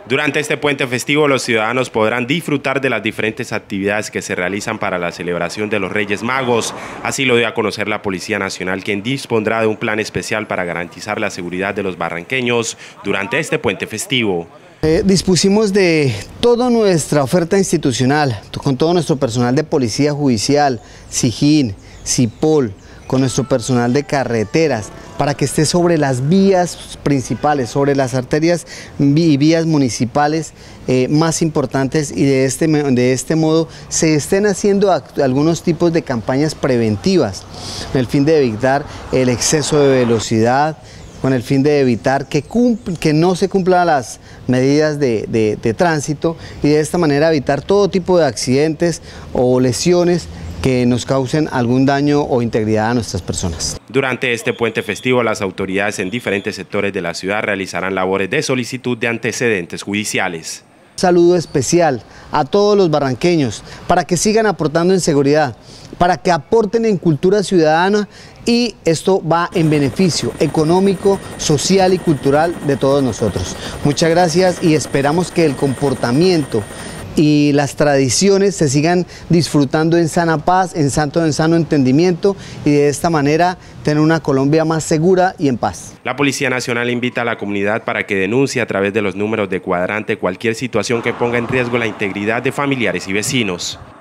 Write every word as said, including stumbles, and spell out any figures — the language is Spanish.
Durante este puente festivo, los ciudadanos podrán disfrutar de las diferentes actividades que se realizan para la celebración de los Reyes Magos. Así lo dio a conocer la Policía Nacional, quien dispondrá de un plan especial para garantizar la seguridad de los barranqueños durante este puente festivo. Eh, dispusimos de toda nuestra oferta institucional, con todo nuestro personal de Policía Judicial, SIJIN, SIPOL, con nuestro personal de carreteras, para que esté sobre las vías principales, sobre las arterias y vías municipales eh, más importantes, y de este, de este modo se estén haciendo algunos tipos de campañas preventivas, con el fin de evitar el exceso de velocidad, con el fin de evitar que, que no se cumplan las medidas de, de, de tránsito, y de esta manera evitar todo tipo de accidentes o lesiones que nos causen algún daño o integridad a nuestras personas. Durante este puente festivo, las autoridades en diferentes sectores de la ciudad realizarán labores de solicitud de antecedentes judiciales. Un saludo especial a todos los barranqueños para que sigan aportando en seguridad, para que aporten en cultura ciudadana, y esto va en beneficio económico, social y cultural de todos nosotros. Muchas gracias, y esperamos que el comportamiento y las tradiciones se sigan disfrutando en sana paz, en santo, en sano entendimiento, y de esta manera tener una Colombia más segura y en paz. La Policía Nacional invita a la comunidad para que denuncie a través de los números de cuadrante cualquier situación que ponga en riesgo la integridad de familiares y vecinos.